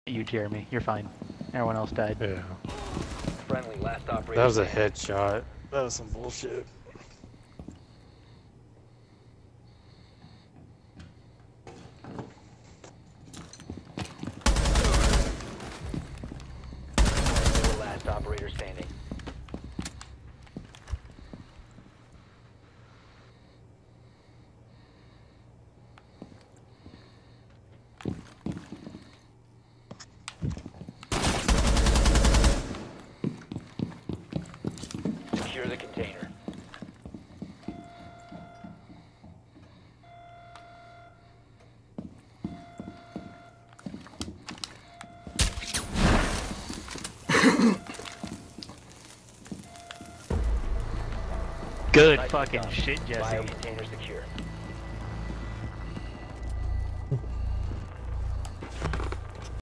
You, Jeremy. You're fine. Everyone else died. Yeah. Friendly, last operator. That was a headshot. That was some bullshit. Last operator standing. Secure the container. Good Nice fucking job. shit, Jesse. Bio container secure.